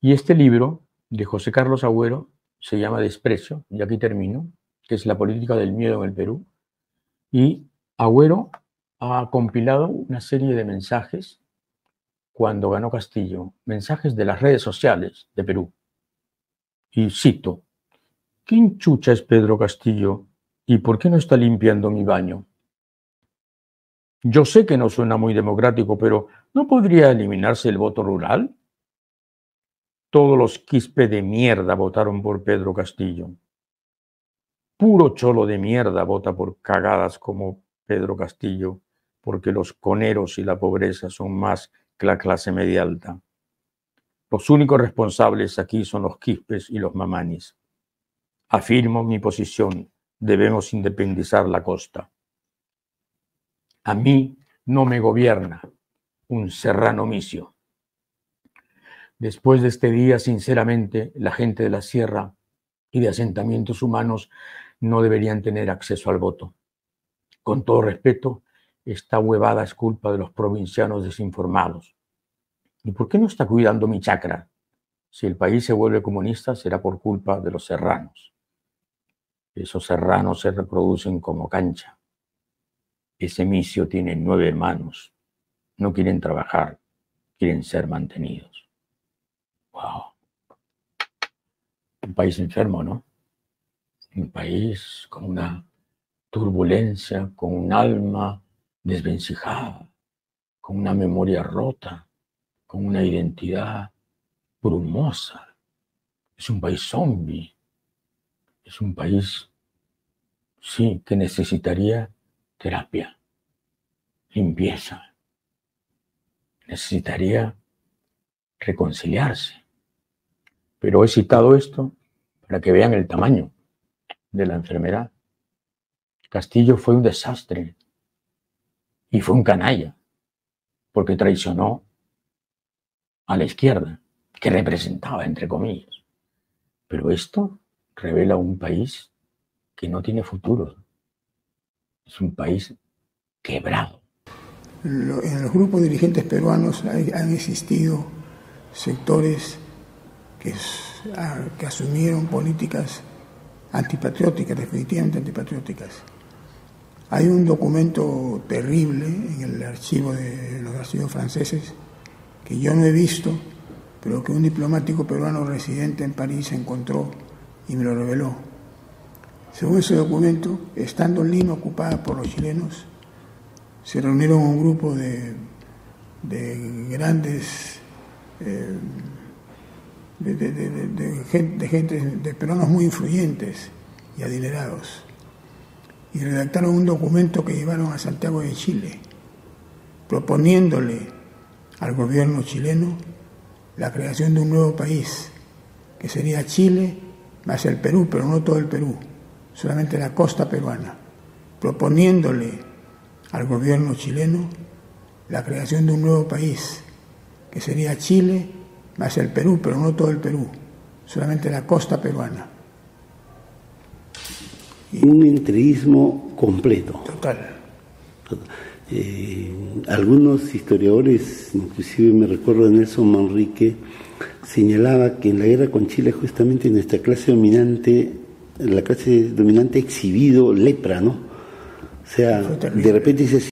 Y este libro de José Carlos Agüero se llama Desprecio, y aquí termino, que es la política del miedo en el Perú. Y Agüero ha compilado una serie de mensajes cuando ganó Castillo, mensajes de las redes sociales de Perú. Y cito: ¿quién chucha es Pedro Castillo y por qué no está limpiando mi baño? Yo sé que no suena muy democrático, pero ¿no podría eliminarse el voto rural? Todos los quispe de mierda votaron por Pedro Castillo. Puro cholo de mierda vota por cagadas como Pedro Castillo, porque los coneros y la pobreza son más que la clase media alta. Los únicos responsables aquí son los quispes y los mamanis. Afirmo mi posición, debemos independizar la costa. A mí no me gobierna un serrano misio. Después de este día, sinceramente, la gente de la sierra y de asentamientos humanos no deberían tener acceso al voto. Con todo respeto, esta huevada es culpa de los provincianos desinformados. ¿Y por qué no está cuidando mi chacra? Si el país se vuelve comunista, será por culpa de los serranos. Esos serranos se reproducen como cancha. Ese misio tiene 9 hermanos. No quieren trabajar, quieren ser mantenidos. Wow. Un país enfermo, ¿no? Un país con una turbulencia, con un alma desvencijada, con una memoria rota, con una identidad brumosa. Es un país zombie. Es un país, sí, que necesitaría terapia, limpieza. Necesitaría reconciliarse. Pero he citado esto para que vean el tamaño de la enfermedad. Castillo fue un desastre y fue un canalla porque traicionó a la izquierda, que representaba, entre comillas. Pero esto revela un país que no tiene futuro. Es un país quebrado. En los grupos dirigentes peruanos han existido sectores que asumieron políticas antipatrióticas, definitivamente antipatrióticas. Hay un documento terrible en el archivo de los archivos franceses que yo no he visto, pero que un diplomático peruano residente en París encontró y me lo reveló. Según ese documento, estando Lima ocupada por los chilenos, se reunieron un grupo de grandes de peruanos muy influyentes y adinerados, y redactaron un documento que llevaron a Santiago de Chile, proponiéndole al gobierno chileno la creación de un nuevo país, que sería Chile más el Perú, pero no todo el Perú, solamente la costa peruana, proponiéndole al gobierno chileno la creación de un nuevo país, que sería Chile más el Perú, pero no todo el Perú, solamente la costa peruana. Un entreguismo completo. Total. Algunos historiadores, inclusive me recuerdo de Nelson Manrique, señalaba que en la guerra con Chile justamente nuestra clase dominante, la clase dominante ha exhibido lepra, ¿no? O sea, de repente dice